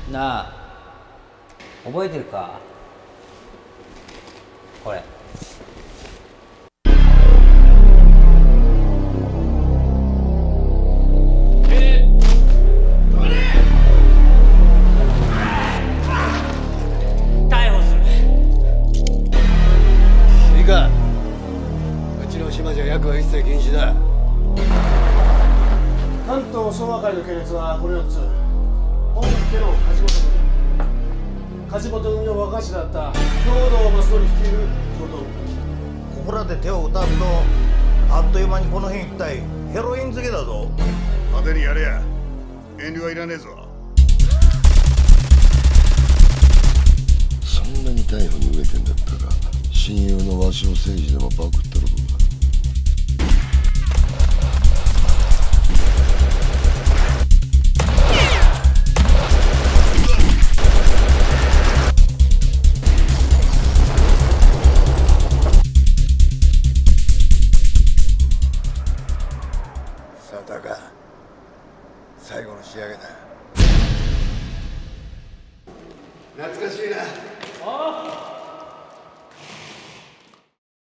なあ、覚えてるかこれ。逮捕する。 いいか、うちの島じゃ役は一切禁止だ。 関東総和会の系列はこの4つ。本家の梶本組、梶本組の若頭だった兵藤益則率いる京都組。 ここらで手を打たんとあっという間にこの辺一帯ヘロイン漬けだぞ。 派手にやれや、遠慮はいらねえぞ。 そんなに逮捕に飢えてんだったら親友の鷲尾誠二でもパクったらどうだ。 さあタカ、最後の仕上げだ。懐かしいな。 ああ。